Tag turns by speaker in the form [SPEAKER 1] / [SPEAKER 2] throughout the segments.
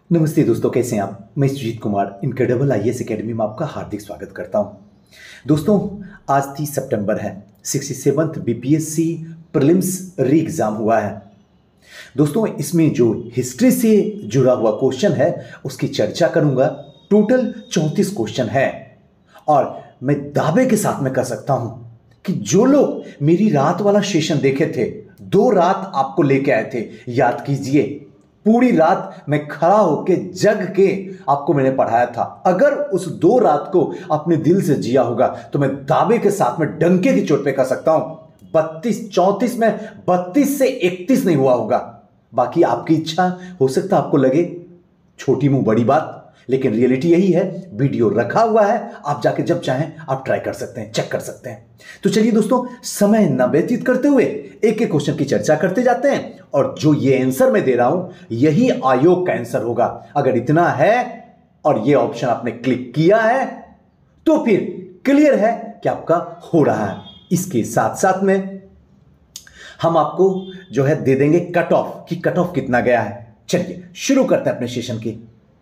[SPEAKER 1] नमस्ते दोस्तों, कैसे हैं आप। मैं Sujeet Kumar Incredible IAS Academy में आपका हार्दिक स्वागत करता हूं। दोस्तों, आज 30 सितंबर है। 67th बीपीएससी प्रीलिम्स री एग्जाम हुआ है। दोस्तों, इसमें जो हिस्ट्री से जुड़ा हुआ क्वेश्चन है उसकी चर्चा करूंगा। टोटल 34 क्वेश्चन है और मैं दावे के साथ में कह सकता हूं कि जो लोग मेरी रात वाला सेशन देखे थे, 2 रात आपको लेके आए थे, याद कीजिए, पूरी रात मैं खड़ा होके जग के आपको मैंने पढ़ाया था। अगर उस 2 रात को अपने दिल से जिया होगा तो मैं दावे के साथ में डंके की चोट पे कह सकता हूं 32-34 में 32 से 31 नहीं हुआ होगा। बाकी आपकी इच्छा, हो सकता आपको लगे छोटी मुंह बड़ी बात, लेकिन रियलिटी यही है। वीडियो रखा हुआ है, आप जाके जब चाहें आप ट्राई कर सकते हैं, चेक कर सकते हैं। तो चलिए दोस्तों, समय न व्यतीत करते हुए एक एक क्वेश्चन की चर्चा करते जाते हैं। और जो ये आंसर मैं दे रहा हूं यही आयोग का आंसर होगा। अगर इतना है और ये ऑप्शन आपने क्लिक किया है तो फिर क्लियर है कि आपका हो रहा है। इसके साथ साथ में हम आपको जो है दे देंगे कट ऑफ, कि कट ऑफ कितना गया है। चलिए शुरू करते हैं अपने सेशन की।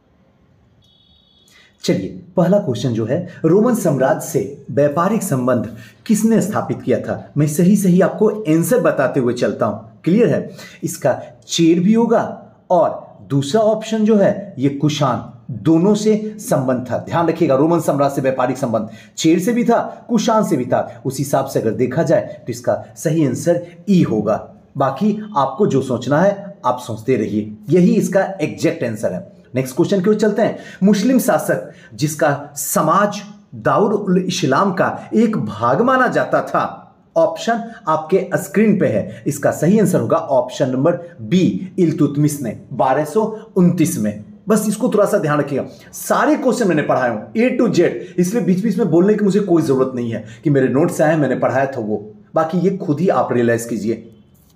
[SPEAKER 1] चलिए, पहला क्वेश्चन जो है, रोमन साम्राज्य से व्यापारिक संबंध किसने स्थापित किया था। मैं सही सही आपको आंसर बताते हुए चलता हूं, क्लियर है। इसका चेर भी होगा और दूसरा ऑप्शन जो है ये कुषाण, दोनों से संबंध था। ध्यान रखिएगा, रोमन साम्राज्य से व्यापारिक संबंध चेर से भी था, कुषाण से भी था। उस हिसाब से अगर देखा जाए तो इसका सही आंसर ई होगा। बाकी आपको जो सोचना है आप सोचते रहिए, यही इसका एग्जैक्ट आंसर है। नेक्स्ट क्वेश्चन की ओर चलते हैं। मुस्लिम शासक जिसका समाज दाऊद उल इस्लाम का एक भाग माना जाता था। ऑप्शन आपके स्क्रीन पे है। इसका सही आंसर होगा ऑप्शन नंबर बी, इल्तुतमिश ने 1229 में। बस इसको थोड़ा सा ध्यान रखिएगा। सारे क्वेश्चन मैंने पढ़ाए हूं ए टू जेड, इसलिए बीच बीच में बोलने की मुझे कोई जरूरत नहीं है कि मेरे नोट्स आए मैंने पढ़ाया था वो। बाकी ये खुद ही आप रियलाइज कीजिए।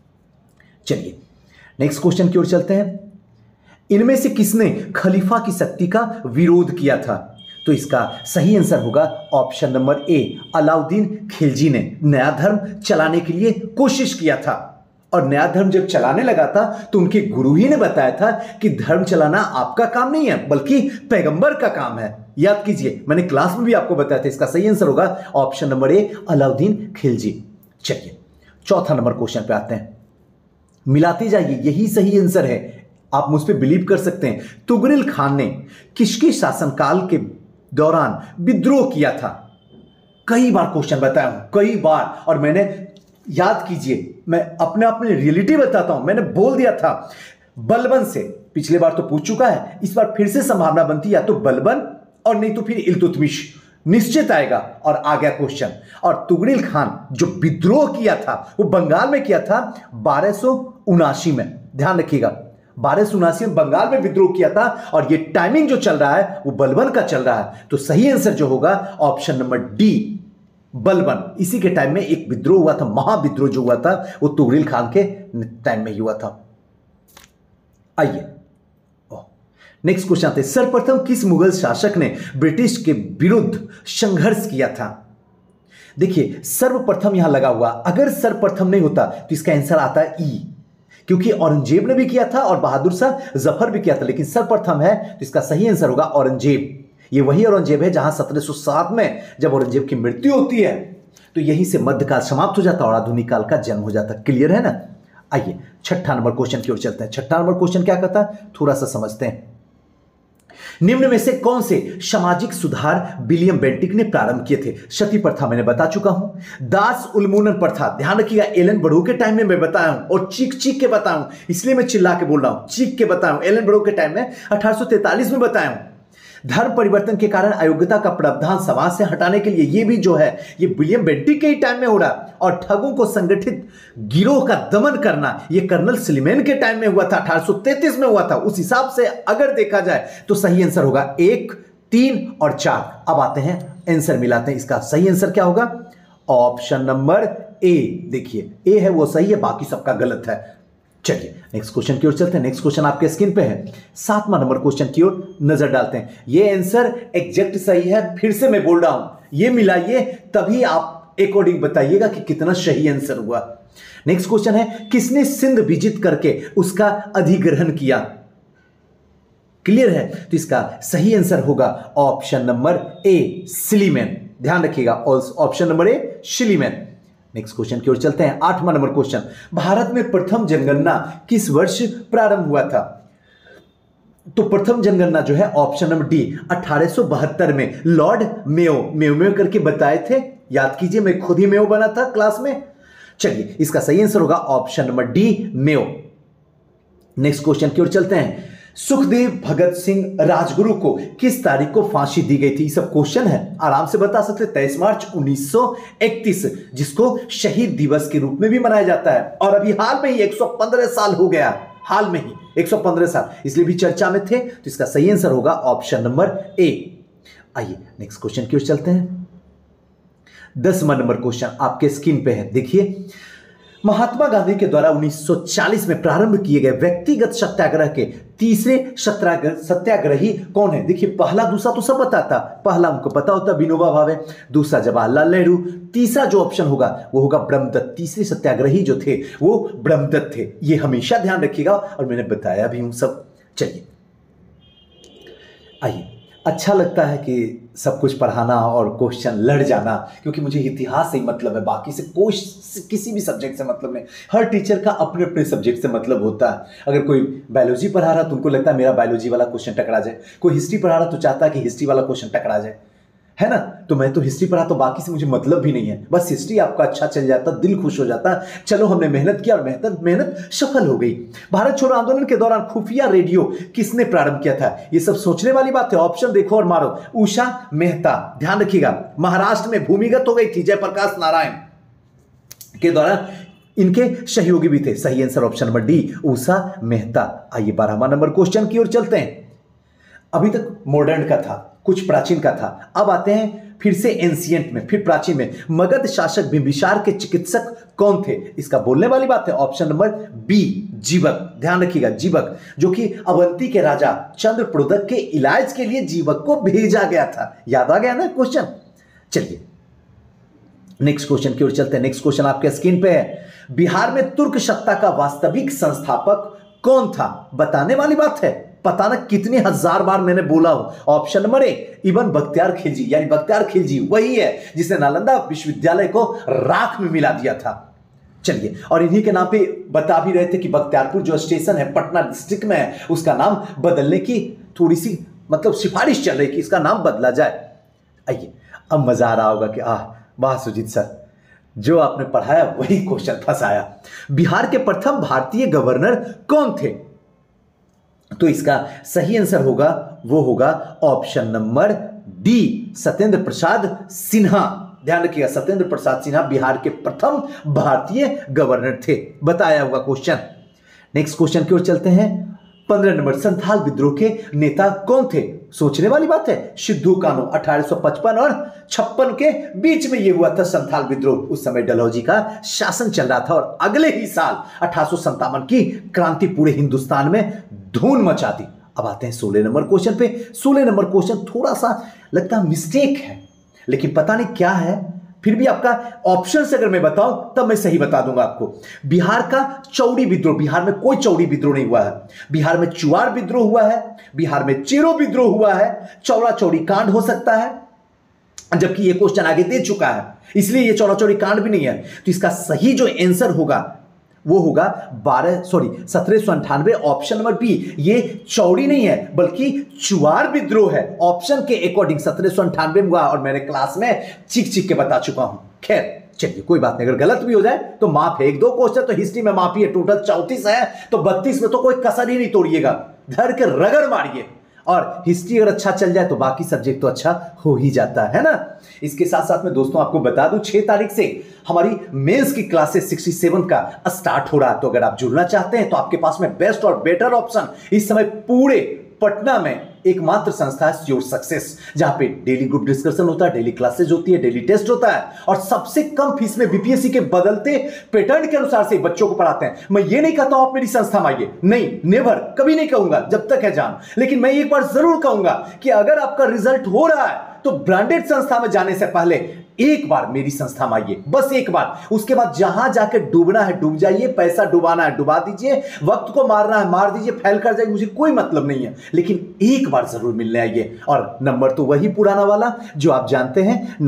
[SPEAKER 1] चलिए नेक्स्ट क्वेश्चन की ओर चलते हैं। इनमें से किसने खलीफा की शक्ति का विरोध किया था। तो इसका सही आंसर होगा option number A, Alauddin Khilji ने नया धर्म चलाने के लिए कोशिश किया था। और नया धर्म जब चलाने लगा था तो उनके गुरु ही ने बताया था कि धर्म चलाना आपका काम नहीं है बल्कि पैगंबर का काम है। याद कीजिए, मैंने क्लास में भी आपको बताया था। इसका सही आंसर होगा option number A, Alauddin Khilji. चलिए चौथा नंबर क्वेश्चन पे आते हैं। मिलाते जाइए, यही सही आंसर है, आप मुझ पे बिलीव कर सकते हैं। तुगरिल खान ने किसके शासनकाल के दौरान विद्रोह किया था। कई बार क्वेश्चन बताया हूं, कई बार, और मैंने, याद कीजिए, मैं अपने आप में रियलिटी बताता हूं। मैंने बोल दिया था बलबन से, पिछले बार तो पूछ चुका है, इस बार फिर से संभावना बनती या तो बलबन और नहीं तो फिर इल्तुतमिश, निश्चित आएगा। और आ गया क्वेश्चन। और तुगरिल खान जो विद्रोह किया था वो बंगाल में किया था 1279 में। ध्यान रखिएगा, 1279 में बंगाल में विद्रोह किया था। और ये टाइमिंग जो चल रहा है वो बलबन का चल रहा है। तो सही आंसर जो होगा ऑप्शन नंबर डी, बलबन। इसी के टाइम में एक विद्रोह हुआ था, महाविद्रोह जो हुआ था वो तुगरिल खान के टाइम में ही हुआ था। आइए नेक्स्ट क्वेश्चन आते हैं। सर्वप्रथम किस मुगल शासक ने ब्रिटिश के विरुद्ध संघर्ष किया था। देखिए सर्वप्रथम यहां लगा हुआ, अगर सर्वप्रथम नहीं होता तो इसका आंसर आता है ई, क्योंकि औरंगजेब ने भी किया था और बहादुर शाह जफर भी किया था। लेकिन सर्वप्रथम है तो इसका सही आंसर होगा औरंगजेब। ये वही औरंगजेब है जहां 1707 में जब औरंगजेब की मृत्यु होती है तो यहीं से मध्यकाल समाप्त हो जाता और आधुनिक काल का जन्म हो जाता। क्लियर है ना। आइए छठा नंबर क्वेश्चन की ओर चलते हैं। छठा नंबर क्वेश्चन क्या कहता है, थोड़ा सा समझते हैं। निम्न में से कौन से सामाजिक सुधार विलियम बेंटिक ने प्रारंभ किए थे। सती प्रथा मैंने बता चुका हूं। दास उन्मूलन प्रथा, ध्यान रखिएगा, एलन बड़ू के टाइम में मैं बताया हूं और चीख चीख के बताया हूं, इसलिए मैं चिल्ला के बोल रहा हूं, चीख के बताया हूं। एलन बड़ू के टाइम में 1843 में बताया हूं। धर्म परिवर्तन के कारण अयोग्यता का प्रावधान समाज से हटाने के लिए, ये भी जो है ये विलियम बेंटिक के ही टाइम में हो रहा। और ठगों को संगठित गिरोह का दमन करना, ये कर्नल सलीमैन के टाइम में हुआ था, 1833 में हुआ था। उस हिसाब से अगर देखा जाए तो सही आंसर होगा 1, 3 और 4। अब आते हैं आंसर मिलाते हैं। इसका सही आंसर क्या होगा, ऑप्शन नंबर ए। देखिए ए है वो सही है, बाकी सबका गलत है। चलिए नेक्स्ट क्वेश्चन की ओर चलते हैं। नेक्स्ट क्वेश्चन आपके स्क्रीन पे है। 7वां नंबर क्वेश्चन की ओर नजर डालते हैं। ये आंसर एग्जैक्ट सही है, फिर से मैं बोल रहा हूं, ये मिलाइए तभी आप अकॉर्डिंग बताइएगा कि कितना सही आंसर हुआ। नेक्स्ट क्वेश्चन है, किसने सिंध विजित करके उसका अधिग्रहण किया। क्लियर है? तो इसका सही आंसर होगा ऑप्शन नंबर ए, सिलीमेन। ध्यान रखिएगा, option number A, Sleeman. Next question की ओर चलते हैं। 8वां नंबर क्वेश्चन, भारत में प्रथम जनगणना किस वर्ष प्रारंभ हुआ था? तो प्रथम जनगणना जो है ऑप्शन नंबर डी 1872 में लॉर्ड मेयो करके बताए थे। याद कीजिए, मैं खुद ही मेयो बना था क्लास में। चलिए, इसका सही आंसर होगा option number D, Mayo. Next question की ओर चलते हैं। सुखदेव भगत सिंह राजगुरु को किस तारीख को फांसी दी गई थी? ये सब क्वेश्चन है, आराम से बता सकते। 23 मार्च 1931, जिसको शहीद दिवस के रूप में भी मनाया जाता है। और अभी हाल में ही 115 साल हो गया, हाल में ही 115 साल, इसलिए भी चर्चा में थे। तो इसका सही आंसर होगा ऑप्शन नंबर ए। आइए नेक्स्ट क्वेश्चन की ओर चलते हैं। 10वां नंबर क्वेश्चन आपके स्क्रीन पे है, देखिए। महात्मा गांधी के द्वारा 1940 में प्रारंभ किए गए व्यक्तिगत सत्याग्रह के तीसरे सत्याग्रही कौन है? देखिए, पहला दूसरा तो सब बताता, पहला उनको पता होता विनोबा भावे, दूसरा जवाहरलाल नेहरू, तीसरा जो ऑप्शन होगा वो होगा ब्रह्मदत्त। तीसरे सत्याग्रही जो थे वो ब्रह्मदत्त थे, ये हमेशा ध्यान रखिएगा, और मैंने बताया भी हूं सब। चलिए, आइए। अच्छा लगता है कि सब कुछ पढ़ाना और क्वेश्चन लड़ जाना, क्योंकि मुझे इतिहास से ही मतलब है, बाकी से कोई किसी भी सब्जेक्ट से मतलब नहीं। हर टीचर का अपने अपने सब्जेक्ट से मतलब होता है। अगर कोई बायोलॉजी पढ़ा रहा तो उनको लगता है मेरा बायोलॉजी वाला क्वेश्चन टकरा जाए, कोई हिस्ट्री पढ़ा रहा तो चाहता है कि हिस्ट्री वाला क्वेश्चन टकरा जाए, है ना? तो मैं तो हिस्ट्री पढ़ा, तो बाकी से मुझे मतलब भी नहीं है, बस हिस्ट्री आपका अच्छा चल जाता, दिल खुश हो जाता। चलो, हमने मेहनत किया और मेहनत सफल हो गई। भारत छोड़ो आंदोलन के दौरान खुफिया रेडियो किसने प्रारंभ किया था? ये सब सोचने वाली बात है। ऑप्शन देखो और मारो। उषा मेहता, ध्यान रखिएगा, महाराष्ट्र में भूमिगत हो गई थी जयप्रकाश नारायण के द्वारा, इनके सहयोगी भी थे। सही answer option number D, Usha Mehta. आइए 12वां नंबर क्वेश्चन की ओर चलते हैं। अभी तक मॉडर्न का था, कुछ प्राचीन का था, अब आते हैं फिर से एंशिएंट में, फिर प्राचीन में। मगध शासक बिंबिसार के चिकित्सक कौन थे? इसका बोलने वाली बात है ऑप्शन नंबर बी, जीवक। ध्यान रखिएगा, जीवक, जो कि अवंती के राजा चंद्रप्रद्योत के इलाज के लिए जीवक को भेजा गया था। याद आ गया ना क्वेश्चन? चलिए नेक्स्ट क्वेश्चन की ओर चलते हैं। नेक्स्ट क्वेश्चन आपके स्क्रीन पे है। बिहार में तुर्क सत्ता का वास्तविक संस्थापक कौन था? बताने वाली बात है, पता ना कितनी हजार बार मैंने बोला हूं। Option number A, Ibn Bakhtiyar Khilji, यानी बख्तियार खिलजी वही है जिसने नालंदा विश्वविद्यालय को राख में मिला दिया था। चलिए, और इन्हीं के नाम पे बता भी रहे थे कि बख्तियारपुर जो स्टेशन है पटना डिस्ट्रिक्ट में है, उसका नाम बदलने की थोड़ी सी मतलब सिफारिश चल रही कि इसका नाम बदला जाए। आइए, अब मजा आ रहा होगा कि वाह सुजीत सर, जो आपने पढ़ाया वही क्वेश्चन फंसाया। बिहार के प्रथम भारतीय गवर्नर कौन थे? तो इसका सही आंसर होगा, वो होगा option number D, Satyendra Prasad Sinha. ध्यान रखिएगा, सत्येंद्र प्रसाद सिन्हा बिहार के प्रथम भारतीय गवर्नर थे, बताया हुआ क्वेश्चन। नेक्स्ट क्वेश्चन की ओर चलते हैं। 15 नंबर, संथाल विद्रोह के नेता कौन थे? सोचने वाली बात है। सिद्धू कान्हू, 1855 और 56 के बीच में यह हुआ था संथाल विद्रोह। उस समय डलहौजी का शासन चल रहा था और अगले ही साल 1857 की क्रांति पूरे हिंदुस्तान में धूम मचा दी। अब आते हैं 16 नंबर क्वेश्चन पे। 16 नंबर क्वेश्चन थोड़ा सा लगता है मिस्टेक है, लेकिन पता नहीं क्या है, फिर भी आपका ऑप्शन से अगर मैं बताऊं तब मैं सही बता दूंगा आपको। बिहार का चौड़ी विद्रोह, बिहार में कोई चौड़ी विद्रोह नहीं हुआ है। बिहार में चुआर विद्रोह हुआ है, बिहार में चेरो विद्रोह हुआ है, चौड़ा चौड़ी कांड हो सकता है, जबकि ये क्वेश्चन आगे दे चुका है, इसलिए ये चौड़ा चौड़ी कांड भी नहीं है। तो इसका सही जो आंसर होगा वो होगा 1798, ऑप्शन नंबर बी। ये चौड़ी नहीं है बल्कि चुआर विद्रोह है। ऑप्शन के अकॉर्डिंग 1798 में हुआ और मैंने क्लास में चिक चिक के बता चुका हूं। खैर चलिए, कोई बात नहीं, अगर गलत भी हो जाए तो माफ है। 1-2 क्वेश्चन तो हिस्ट्री में माफी है, टोटल 34 है, तो 32 में तो कोई कसर ही नहीं तोड़िएगा, धर के रगड़ मारिए। और हिस्ट्री अगर अच्छा चल जाए तो बाकी सब्जेक्ट तो अच्छा हो ही जाता है ना। इसके साथ साथ में दोस्तों आपको बता दूं 6 तारीख से हमारी मेंस की क्लासेस 67 का स्टार्ट हो रहा है। तो अगर आप जुड़ना चाहते हैं तो आपके पास में बेस्ट और बेटर ऑप्शन इस समय पूरे पटना में एकमात्र संस्था है श्योर सक्सेस, जहां पे डेली ग्रुप डिस्कशन होता है, डेली क्लासेज होती है, डेली टेस्ट होता है और सबसे कम फीस में बीपीएससी के बदलते पैटर्न के अनुसार से बच्चों को पढ़ाते हैं। मैं ये नहीं कहता हूं आप मेरी संस्था में आइए, नहीं, नेवर, कभी नहीं कहूंगा जब तक है जान, लेकिन मैं एक बार जरूर कहूंगा कि अगर आपका रिजल्ट हो रहा है तो ब्रांडेड संस्था में जाने से पहले एक बार मेरी संस्था में आइए, बस एक बार। उसके बाद जहां जाके डूबना है डूब जाइए, पैसा डुबाना है डुबा दीजिए, वक्त को मारना है मार दीजिए, फैल कर जाइए, मुझे कोई मतलब नहीं है, लेकिन एक बार जरूर मिलने आइए। और नंबर तो वही पुराना वाला जो आप जानते हैं,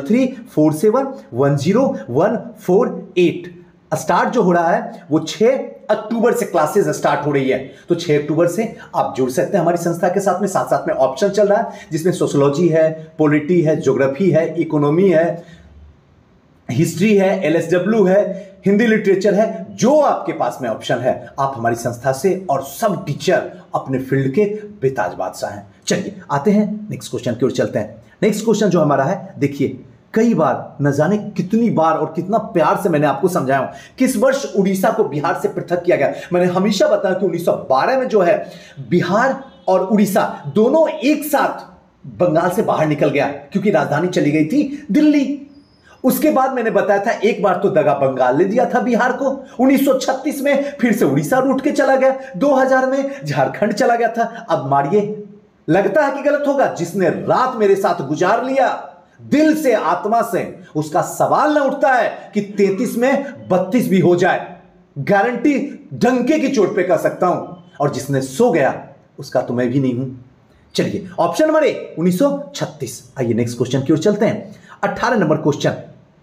[SPEAKER 1] 9334710148। स्टार्ट जो हो रहा है वो 6 अक्टूबर से क्लासेस स्टार्ट हो रही है, तो 6 अक्टूबर से आप जुड़ सकते हैं हमारी संस्था के साथ में। साथ साथ में ऑप्शन चल रहा है जिसमें सोशियोलॉजी है, पॉलिटी है, ज्योग्राफी है, इकोनॉमी है, हिस्ट्री है, एलएसडब्ल्यू है, हिंदी लिटरेचर है। जो आपके पास में ऑप्शन है आप हमारी संस्था से, और सब टीचर अपने फील्ड के बेताज बादशाह हैं। चलिए आते हैं नेक्स्ट क्वेश्चन की ओर चलते हैं। नेक्स्ट क्वेश्चन जो हमारा है, देखिए कई बार, न जाने कितनी बार और कितना प्यार से मैंने आपको समझाया हूं, किस वर्ष उड़ीसा को बिहार से पृथक किया गया। मैंने हमेशा बताया कि 1912 में जो है बिहार और उड़ीसा दोनों एक साथ बंगाल से बाहर निकल गया, क्योंकि राजधानी चली गई थी दिल्ली। उसके बाद मैंने बताया था एक बार तो दगा बंगाल ने दिया था बिहार को, 1936 में फिर से उड़ीसा रूठ के चला गया, 2000 में झारखंड चला गया था। अब मारिए, लगता है कि गलत होगा, जिसने रात मेरे साथ गुजार लिया दिल से आत्मा से, उसका सवाल ना उठता है कि 33 में 32 भी हो जाए, गारंटी डंके की चोट पे कर सकता हूं। और जिसने सो गया उसका तो मैं भी नहीं हूं। चलिए ऑप्शन नंबर ए 1936। आइए नेक्स्ट क्वेश्चन की ओर चलते हैं। 18 नंबर क्वेश्चन,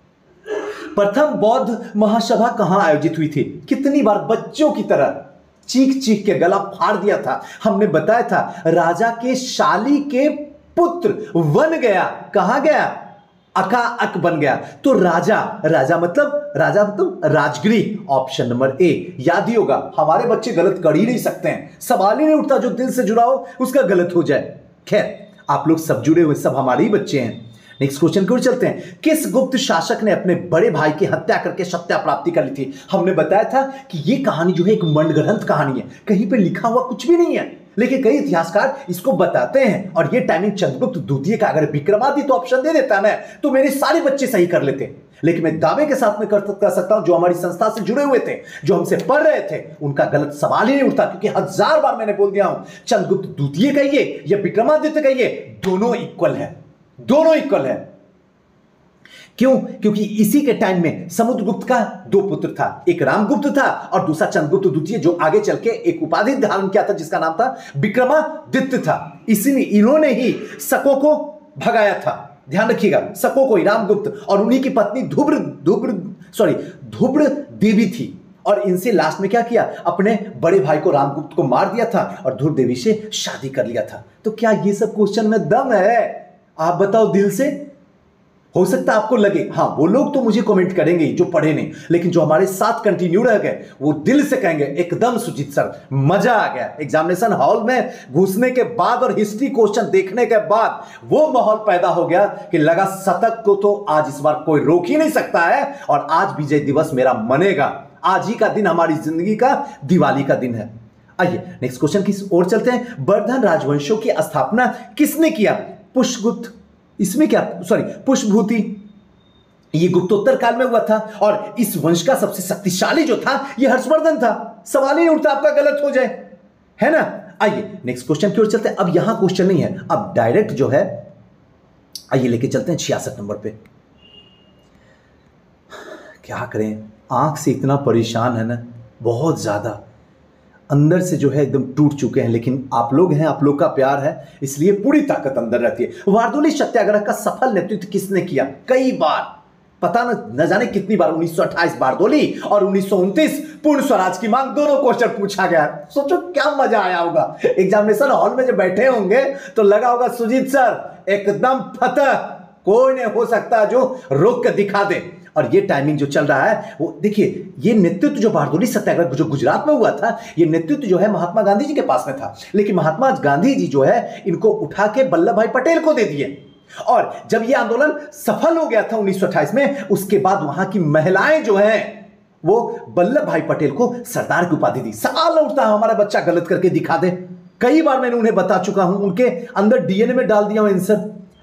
[SPEAKER 1] प्रथम बौद्ध महासभा कहां आयोजित हुई थी? कितनी बार बच्चों की तरह चीख चीख के गला फाड़ दिया था। हमने बताया था राजा के शाली के पुत्र बन गया, कहां गया? अका अक बन गया। तो राजा मतलब राजगृह। ऑप्शन नंबर ए। याद ही होगा, हमारे बच्चे गलत कर ही नहीं सकते हैं, सवाल ही नहीं उठता जो दिल से जुड़ा हो उसका गलत हो जाए। खैर आप लोग सब जुड़े हुए, सब हमारे ही बच्चे हैं। नेक्स्ट क्वेश्चन की ओर चलते हैं। किस गुप्त शासक ने अपने बड़े भाई की हत्या करके सत्या प्राप्ति कर ली थी? हमने बताया था कि यह कहानी जो है एक मनगढ़ंत कहानी है, कहीं पे लिखा हुआ कुछ भी नहीं है, लेकिन कई इतिहासकार इसको बताते हैं। और ये टाइमिंग चंद्रगुप्त द्वितीय का, अगर विक्रमादित्य तो ऑप्शन दे देता ना तो मेरे सारे बच्चे सही कर लेते। लेकिन मैं दावे के साथ में कर सकता हूं, जो हमारी संस्था से जुड़े हुए थे, जो हमसे पढ़ रहे थे, उनका गलत सवाल ही नहीं उठता, क्योंकि 1000 बार मैंने बोल दिया हूं, चंद्रगुप्त द्वितीय कहिए या विक्रमादित्य कहिए, दोनों इक्वल है, दोनों इक्वल है। क्यों? क्योंकि इसी के टाइम में समुद्रगुप्त का 2 पुत्र था, एक रामगुप्त था और दूसरा चंद्रगुप्त द्वितीय, जो आगे चल के एक उपाधि धारण किया था जिसका नाम था विक्रमादित्य था। इसीलिए इन्होंने ही शकों को भगाया था, ध्यान रखिएगा, शकों को ही, रामगुप्त, और उन्हीं की पत्नी ध्रुव देवी थी। और इनसे लास्ट में क्या किया? अपने बड़े भाई को रामगुप्त को मार दिया था और ध्रुव देवी से शादी कर लिया था। तो क्या ये सब क्वेश्चन में दम है? आप बताओ दिल से। हो सकता है आपको लगे, हाँ वो लोग तो मुझे कमेंट करेंगे जो पढ़े नहीं, लेकिन जो हमारे साथ कंटिन्यू रह गए वो दिल से कहेंगे एकदम सुजीत सर मजा आ गया। एग्जामिनेशन हॉल में घुसने के बाद और हिस्ट्री क्वेश्चन देखने के बाद वो माहौल पैदा हो गया कि लगा शतक को तो आज इस बार कोई रोक ही नहीं सकता है, और आज विजय दिवस मेरा मनेगा। आज ही का दिन हमारी जिंदगी का दिवाली का दिन है। आइए नेक्स्ट क्वेश्चन की ओर चलते हैं। वर्धन राजवंशों की स्थापना किसने किया? पुष्यगुप्त, इसमें क्या, पुष्यभूति, ये गुप्तोत्तर काल में हुआ था, और इस वंश का सबसे शक्तिशाली जो था ये हर्षवर्धन था। सवाल ही नहीं उठता आपका गलत हो जाए, है ना। आइए नेक्स्ट क्वेश्चन की ओर चलते हैं। अब यहां क्वेश्चन नहीं है, अब डायरेक्ट जो है, आइए लेके चलते हैं 66 नंबर पे। क्या करें, आंख से इतना परेशान है ना, बहुत ज्यादा अंदर से जो है एकदम टूट चुके हैं, लेकिन आप लोग हैं, आप लोग का प्यार है, इसलिए पूरी ताकत अंदर रहती है। वारदोली सत्याग्रह का सफल नेतृत्व किसने किया? कई बार, पता न जाने कितनी बार, 1928 बारदोली और 1929 पूर्ण स्वराज की मांग, दोनों क्वेश्चन पूछा गया। सोचो क्या मजा आया होगा। एग्जामिनेशन हॉल में जब बैठे होंगे तो लगा होगा सुजीत सर एकदम फतह, कोई नहीं हो सकता जो रोक के दिखा दे। और ये टाइमिंग जो चल रहा है वो देखिए, ये नेतृत्व जो बारदोली सत्याग्रह जो गुजरात में हुआ था, ये नेतृत्व जो है महात्मा गांधी जी के पास में था, लेकिन महात्मा गांधी जी जो है इनको उठा के वल्लभ भाई पटेल को दे दिए। और जब ये आंदोलन सफल हो गया था 1928 में, उसके बाद वहां की महिलाएं जो है वो वल्लभ भाई पटेल को सरदार की उपाधि दी। सवाल उठता है हमारा बच्चा गलत करके दिखा दे, कई बार मैंने उन्हें बता चुका हूं, उनके अंदर डीएनए में डाल दिया हूं आंसर।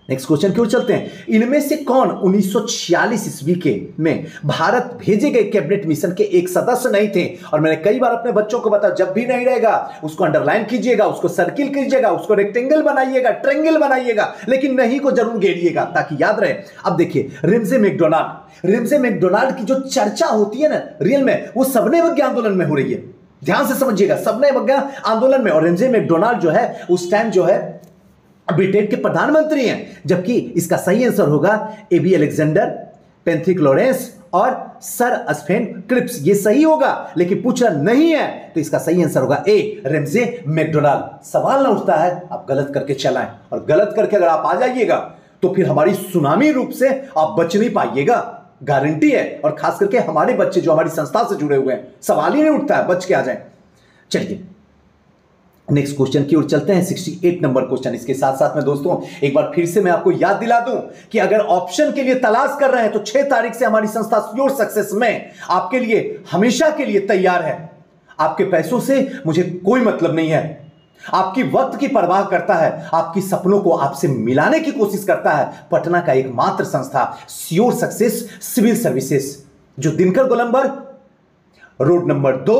[SPEAKER 1] नेक्स्ट क्वेश्चन की ओर चलते हैं। इनमें से कौन 1946 ईस्वी के में भारत भेजे गए कैबिनेट मिशन के एक सदस्य नहीं थे? और मैंने कई बार अपने बच्चों को बताया, जब भी नहीं रहेगा उसको अंडरलाइन कीजिएगा, उसको सर्किल कीजिएगा, उसको रेक्टेंगल बनाइएगा, ट्रायंगल बनाइएगा, लेकिन नहीं को जरूर घेरिएगा ताकि याद रहे। अब देखिए रेमजे मैकडोनाल्ड की जो चर्चा होती है ना रियल में, वो सबने विज्ञान आंदोलन में हो रही है। ध्यान से समझिएगा, सबने विज्ञान आंदोलन में। और रेमजे मैकडोनाल्ड जो है उस टाइम जो है ब्रिटेन के प्रधानमंत्री हैं, जबकि इसका सही आंसर होगा एबी अलेक्जेंडर, पेंथ्रिक लॉरेंस और सर स्फेन क्रिप्स। ये सही होगा, लेकिन पूछा नहीं है तो इसका सही आंसर होगा ए, रेमजे मैकडोनाल्ड। सवाल ना उठता है, आप गलत करके चलाएं, और गलत करके अगर आप आ जाइएगा तो फिर हमारी सुनामी रूप से आप बच नहीं पाइएगा, गारंटी है। और खास करके हमारे बच्चे जो हमारी संस्था से जुड़े हुए हैं, सवाल ही नहीं उठता है, बच के आ जाए। चलिए नेक्स्ट क्वेश्चन की ओर चलते हैं, 68 नंबर क्वेश्चन। इसके साथ साथ में दोस्तों एक बार फिर से मैं आपको याद दिला दूं कि अगर ऑप्शन के लिए तलाश कर रहे हैं तो 6 तारीख से हमारी संस्था योर सक्सेस में आपके लिए हमेशा के लिए तैयार है। आपके पैसों से मुझे कोई मतलब नहीं है, आपकी वक्त की परवाह करता है, आपकी सपनों को आपसे मिलाने की कोशिश करता है पटना का एकमात्र संस्था श्योर सक्सेस सिविल सर्विसेज, जो Dinkar Golambar road number 2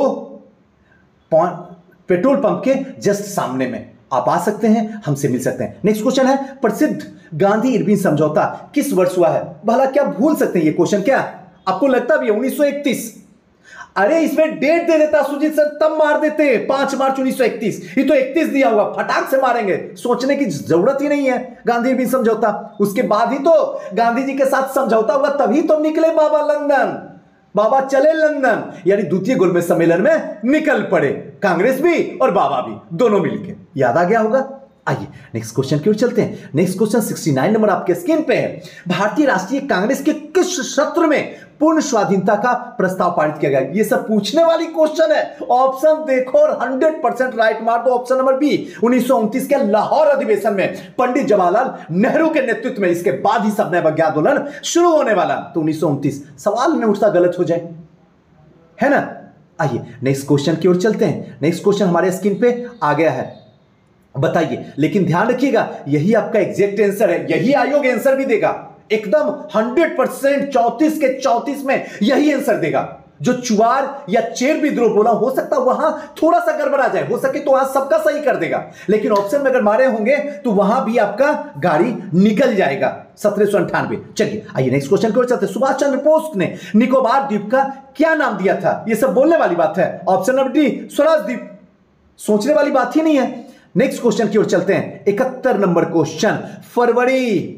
[SPEAKER 1] petrol pump के जस्ट सामने में। आप आ सकते हैं, हमसे मिल सकते हैं। नेक्स्ट क्वेश्चन है, प्रसिद्ध गांधी इरविन समझौता किस वर्ष हुआ है? भला क्या भूल सकते हैं ये क्वेश्चन? क्या आपको लगता भी है 1931? अरे इसमें डेट दे देता सुजीत सर, तब मार देते 5 मार्च 1931। ये तो 31 दिया हुआ, फटाक से मारेंगे, सोचने की जरूरत ही नहीं है। गांधी इरविन समझौता, उसके बाद ही तो गांधी जी के साथ समझौता हुआ, तभी तो निकले बाबा लंदन, बाबा चले लंदन, यानी द्वितीय गोलमेज सम्मेलन में निकल पड़े, कांग्रेस भी और बाबा भी, दोनों मिलके। याद आ गया होगा। आइए नेक्स्ट क्वेश्चन की ओर चलते हैं। नेक्स्ट क्वेश्चन 69 नंबर आपके स्क्रीन पे है। भारतीय राष्ट्रीय कांग्रेस के किस सत्र में पूर्ण स्वाधीनता का प्रस्ताव पारित किया गया? ये सब पूछने वाली क्वेश्चन है। ऑप्शन देखो और 100% राइट मार दो। ऑप्शन नंबर बी, 1929 के लाहौर अधिवेशन में पंडित जवाहरलाल नेहरू के नेतृत्व में। इसके बाद ही सबने विज्ञान आंदोलन शुरू होने वाला, तो 1929। सवाल नहीं उठता गलत हो जाए, है ना। आइए नेक्स्ट क्वेश्चन की ओर चलते हैं। नेक्स्ट क्वेश्चन हमारे स्क्रीन पे आ गया है, बताइए, लेकिन ध्यान रखिएगा यही आपका एग्जैक्ट आंसर है, यही आयोग आंसर भी देगा एकदम 100%। 34 के 34 में यही आंसर देगा। जो चुआर या चेर विद्रोह बोला, हो सकता वहां थोड़ा सा गड़बड़ा जाए, हो सके तो वहां सबका सही कर देगा, लेकिन ऑप्शन में अगर मारे होंगे तो वहां भी आपका गाड़ी निकल जाएगा। 1798। चलिए आइए नेक्स्ट क्वेश्चन की ओर चलते हैं। सुभाष चंद्र बोस ने निकोबार द्वीप का क्या नाम दिया था? यह सब बोलने वाली बात है। ऑप्शन नंबर डी, स्वराज द्वीप, सोचने वाली बात ही नहीं है। नेक्स्ट क्वेश्चन की ओर चलते हैं। 71 नंबर क्वेश्चन, फरवरी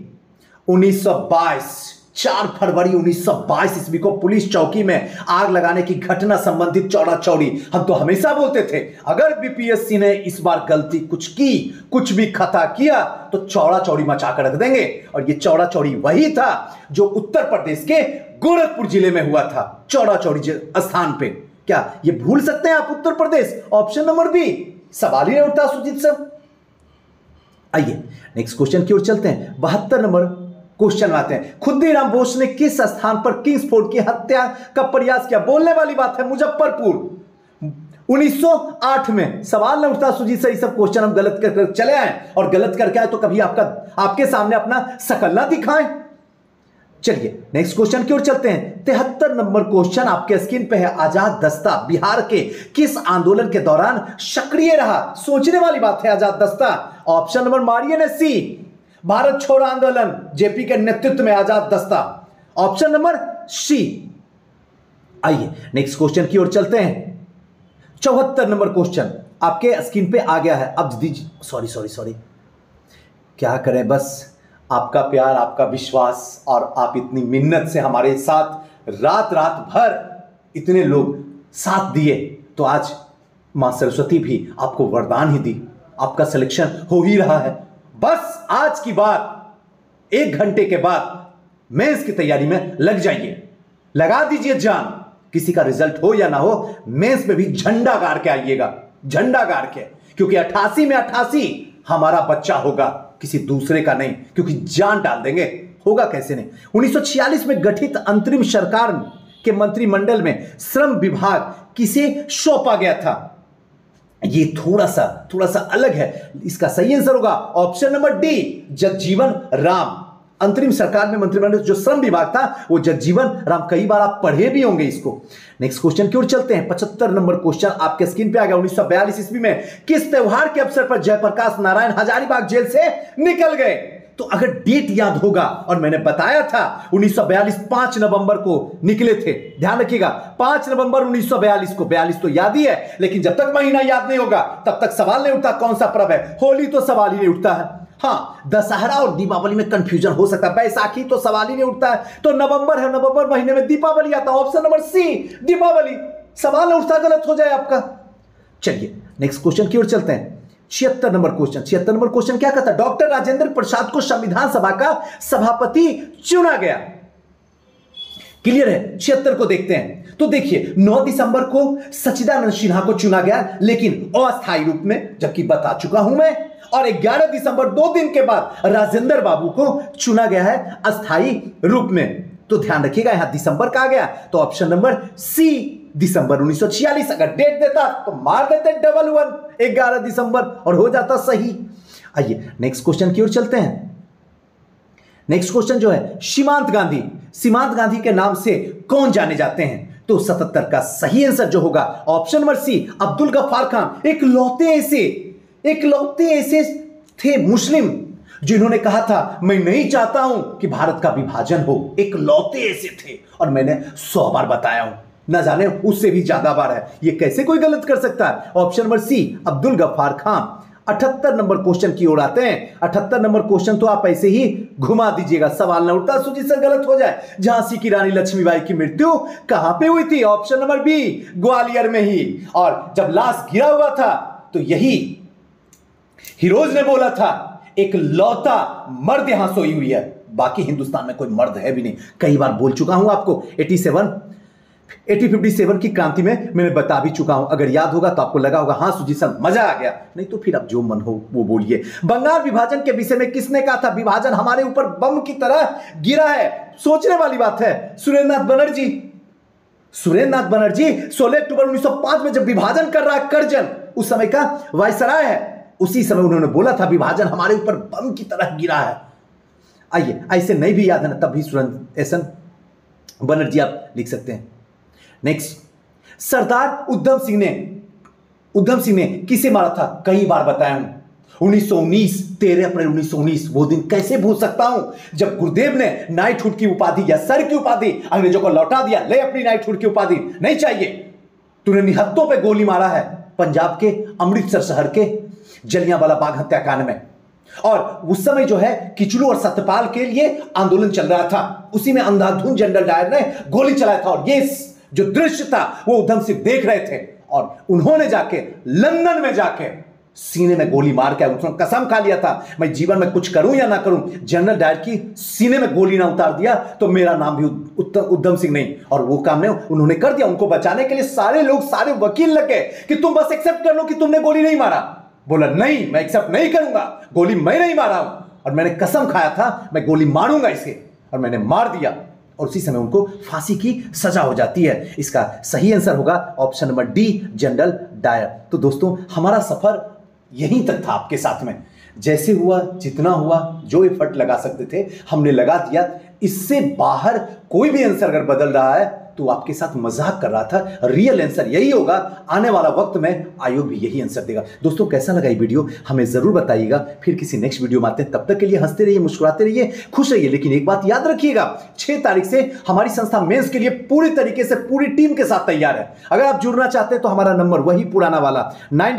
[SPEAKER 1] 1922, 4 फरवरी 1922 ईस्वी को पुलिस चौकी में आग लगाने की घटना संबंधित चौड़ा चौड़ी। हम तो हमेशा बोलते थे अगर बीपीएससी ने इस बार गलती कुछ की, कुछ भी खता किया तो चौड़ा चौड़ी मचा कर रख देंगे। और ये चौड़ा चौड़ी वही था जो उत्तर प्रदेश के गोरखपुर जिले में हुआ था, चौड़ा चौड़ी स्थान पे। क्या ये भूल सकते हैं आप Uttar Pradesh? Option number B, सवाल ही नहीं उठता सुजीत सर। आइए नेक्स्ट क्वेश्चन की ओर चलते हैं। 72 नंबर क्वेश्चन आते हैं। खुद्दीराम बोस ने किस स्थान पर किंग्सफोर्ड की हत्या का प्रयास किया? बोलने वाली बात है, मुजफ्फरपुर, 1908 में। सवाल न उठता सुजीत सर, सब क्वेश्चन हम गलत कर चले आए, और गलत करके आए तो कभी आपके सामने अपना शकल ना दिखाएं। चलिए नेक्स्ट क्वेश्चन की ओर चलते हैं। 73 नंबर क्वेश्चन आपके स्क्रीन पे है। आजाद दस्ता बिहार के किस आंदोलन के दौरान सक्रिय रहा? सोचने वाली बात है। आजाद दस्ता, ऑप्शन नंबर मारिए ने सी, भारत छोड़ो आंदोलन, जेपी के नेतृत्व में आजाद दस्ता, ऑप्शन नंबर सी। आइए नेक्स्ट क्वेश्चन की ओर चलते हैं। 74 नंबर क्वेश्चन आपके स्क्रीन पे आ गया है। अब दीजिए, सॉरी, क्या करें, बस आपका प्यार, आपका विश्वास, और आप इतनी मिन्नत से हमारे साथ रात भर इतने लोग साथ दिए, तो आज मां सरस्वती भी आपको वरदान ही दी, आपका सिलेक्शन हो ही रहा है। बस आज की बात 1 घंटे के बाद मेंस की तैयारी में लग जाइए, लगा दीजिए जान। किसी का रिजल्ट हो या ना हो, मेंस में भी झंडा गाड़ के आइएगा, झंडा गाड़ के, क्योंकि 88 में 88 हमारा बच्चा होगा, किसी दूसरे का नहीं, क्योंकि जान डाल देंगे। होगा कैसे नहीं। 1946 में गठित अंतरिम सरकार के मंत्रिमंडल में श्रम विभाग किसे सौंपा गया था? ये थोड़ा सा अलग है। इसका सही आंसर होगा option number D, Jagjivan Ram. अंतरिम सरकार में मंत्रिमंडल जो श्रम विभाग था वो जगजीवन राम, कई बार आप पढ़े भी होंगे इसको। नेक्स्ट क्वेश्चन की ओर चलते हैं। 75 नंबर क्वेश्चन आपके स्क्रीन पे आ गया। 1942 ईस्वी में किस त्योहार के अवसर पर जयप्रकाश नारायण हजारीबाग जेल से निकल गए? तो अगर डेट याद होगा, और मैंने बताया था 1942 5 नवंबर को निकले थे, ध्यान रखिएगा 5 नवंबर 1942 को। 42 तो याद ही है, लेकिन जब तक महीना याद नहीं होगा तब तक सवाल नहीं उठता कौन सा पर्व है। होली तो सवाल ही नहीं उठता है। हाँ, दशहरा और दीपावली में कंफ्यूजन हो सकता है, बैसाखी तो सवाल ही नहीं उठता है। तो नवंबर है, नवंबर महीने में दीपावली आता है। Option number C, Deepawali. सवाल उठता गलत हो जाए आपका। चलिए नेक्स्ट क्वेश्चन की ओर चलते हैं। 76 नंबर क्वेश्चन। 76 नंबर क्वेश्चन क्या कहता है? डॉक्टर राजेंद्र प्रसाद को संविधान सभा का सभापति चुना गया। क्लियर है? 76 को देखते हैं तो देखिए 9 दिसंबर को सच्चिदानंद सिन्हा को चुना गया, लेकिन अस्थायी रूप में, जबकि बता चुका हूं मैं। और 11 दिसंबर 2 दिन के बाद राजेंद्र बाबू को चुना गया है अस्थायी रूप में। तो ध्यान रखिएगा यहां दिसंबर का आ गया, तो ऑप्शन नंबर सी दिसंबर 1946। अगर डेट देता तो मार देते डबल 1 11 दिसंबर और हो जाता सही। आइए नेक्स्ट क्वेश्चन की ओर चलते हैं। नेक्स्ट क्वेश्चन जो है, सीमांत गांधी के नाम से कौन जाने जाते हैं? तो 77 का सही आंसर जो होगा option number C, Abdul Ghaffar Khan. इकलौते ऐसे थे मुस्लिम जिन्होंने कहा था मैं नहीं चाहता हूं कि भारत का विभाजन हो। इकलौते ऐसे थे, और मैंने 100 बार बताया हूं, ना जाने उससे भी ज्यादा बार है। ये कैसे कोई गलत कर सकता है? Option number C, Abdul Ghaffar Khan. 78 number question की ओर आते हैं। 78 नंबर क्वेश्चन तो आप ऐसे ही घुमा दीजिएगा, सवाल ना उठता सूची से गलत हो जाए। झांसी की रानी लक्ष्मीबाई की मृत्यु कहां पे हुई थी? ऑप्शन नंबर बी, ग्वालियर में ही। और जब लाश गिरा हुआ था तो यही हिरोज ने बोला था एक लौता मर्द यहां सोई हुई है, बाकी हिंदुस्तान में कोई मर्द है भी नहीं। कई बार बोल चुका हूं आपको, 1857 की क्रांति में मैंने बता भी चुका हूं। अगर याद होगा तो आपको लगा होगा हाँ सुजी सर मजा आ गया, नहीं तो फिर आप जो मन हो वो बोलिए। बंगाल विभाजन के विषय में किसने कहा था विभाजन हमारे ऊपर बम की तरह गिरा है? सोचने वाली बात है। सुरेंद्रनाथ बनर्जी 16 अक्टूबर 1905 में जब विभाजन कर रहा है करजन, उस समय का वायसराय है, उसी समय उन्होंने बोला था विभाजन हमारे ऊपर बम की तरह गिरा है। आइए, ऐसे नहीं भी याद है ना, तब भी सुरेंद्र बनर्जी आप लिख सकते हैं। नेक्स्ट, सरदार उधम सिंह ने किसे मारा था? कई बार बताया हूं, 1919 13 अप्रैल 1919। वो दिन कैसे भूल सकता हूं जब गुरुदेव ने नाइटहुड की उपाधि या सर की उपाधि अंग्रेजों को लौटा दिया। ले अपनी नाइटहुड की उपाधि, नहीं चाहिए। तूने निहत्तों पे गोली मारा है पंजाब के अमृतसर शहर के जलियांवाला बाग हत्याकांड में। और उस समय जो है किचलू और सत्यपाल के लिए आंदोलन चल रहा था, उसी में अंधाधुन जनरल डायर ने गोली चलाया था। और ये जो दृश्य था वो उधम सिंह देख रहे थे, और उन्होंने जाके लंदन में जाके सीने में गोली मार के उन्होंने कसम खा लिया था मैं जीवन में कुछ करूं या ना करूं, जनरल डायर की सीने में गोली ना उतार दिया तो मेरा नाम भी उधम सिंह नहीं। और वो काम ने उन्होंने कर दिया। उनको बचाने के लिए सारे लोग, सारे वकील लग गए कि तुम बस एक्सेप्ट कर लो कि तुमने गोली नहीं मारा। बोला नहीं, मैं एक्सेप्ट नहीं करूंगा, गोली मैं नहीं मारा हूं, और मैंने कसम खाया था मैं गोली मारूंगा इसे, और मैंने मार दिया। और उसी समय उनको फांसी की सजा हो जाती है। इसका सही आंसर होगा option number D, general Dyer. तो दोस्तों हमारा सफर यहीं तक था आपके साथ में। जैसे हुआ, जितना हुआ, जो एफर्ट लगा सकते थे हमने लगा दिया। इससे बाहर कोई भी आंसर अगर बदल रहा है तो आपके साथ मजाक कर रहा था। रियल आंसर यही होगा। आने वाला वक्त में आयोग भी यही आंसर देगा। दोस्तों कैसा लगा ये वीडियो हमें जरूर बताइएगा। फिर किसी नेक्स्ट वीडियो में आते हैं, तब तक के लिए हंसते रहिए, मुस्कुराते रहिए, खुश रहिए। लेकिन एक बात याद रखिएगा, 6 तारीख से हमारी संस्था मेंस के लिए पूरी तरीके से पूरी टीम के साथ तैयार है। अगर आप जुड़ना चाहते हैं तो हमारा नंबर वही पुराना वाला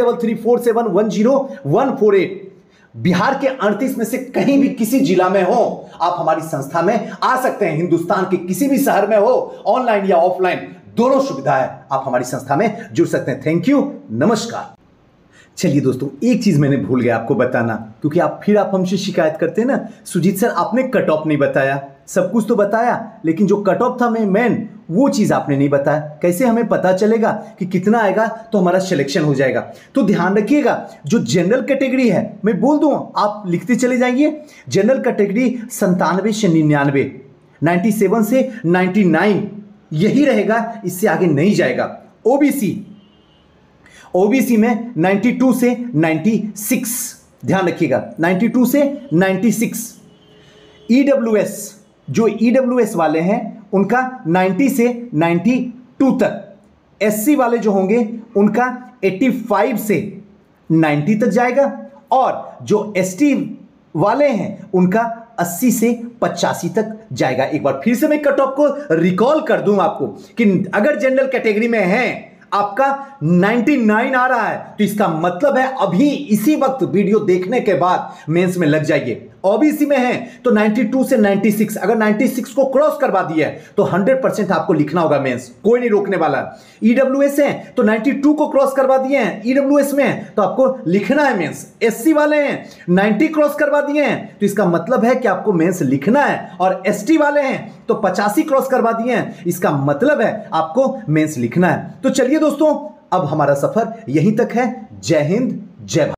[SPEAKER 1] 9334710148। बिहार के 38 में से कहीं भी किसी जिला में हो, आप हमारी संस्था में आ सकते हैं। हिंदुस्तान के किसी भी शहर में हो, ऑनलाइन या ऑफलाइन दोनों सुविधा है, आप हमारी संस्था में जुड़ सकते हैं। थैंक यू, नमस्कार। चलिए दोस्तों, एक चीज मैंने भूल गया आपको बताना, क्योंकि आप हमसे शिकायत करते हैं ना, सुजीत सर आपने कट ऑफ नहीं बताया। सब कुछ तो बताया, लेकिन जो कट ऑफ था मेन वो चीज आपने नहीं बताया। कैसे हमें पता चलेगा कि कितना आएगा तो हमारा सिलेक्शन हो जाएगा? तो ध्यान रखिएगा, जो जनरल कैटेगरी है मैं बोल दूं, आप लिखते चले जाएंगे। जनरल कैटेगरी 97 से 99, 97 से 99 यही रहेगा, इससे आगे नहीं जाएगा। ओबीसी में 92 से 96, ध्यान रखिएगा 92 से 96। ईडब्ल्यूएस, जो ईडब्ल्यूएस वाले हैं उनका 90 से 92 तक। एससी वाले जो होंगे उनका 85 से 90 तक जाएगा, और जो एसटी वाले हैं उनका 80 से 85 तक जाएगा। एक बार फिर से मैं कट ऑफ को रिकॉल कर दूं आपको कि अगर जनरल कैटेगरी में है आपका 99 आ रहा है तो इसका मतलब है अभी इसी वक्त वीडियो देखने के बाद मेंस में लग जाइए। ओबीसी में है तो 92 से 96, अगर 96 को क्रॉस करवा दिया है तो 100% आपको लिखना होगा मेंस, कोई नहीं रोकने वाला। ईडब्ल्यूएस है तो 92 को क्रॉस करवा दिए हैं, ईडब्ल्यूएस में है तो आपको लिखना है मेंस। एससी वाले हैं 90 क्रॉस करवा दिए हैं तो इसका मतलब है कि आपको मेंस लिखना है, और एसटी वाले हैं तो 85 क्रॉस करवा दिए हैं, इसका मतलब है आपको मेंस लिखना है। तो चलिए दोस्तों, अब हमारा सफर यहीं तक है। जय हिंद, जय भारत।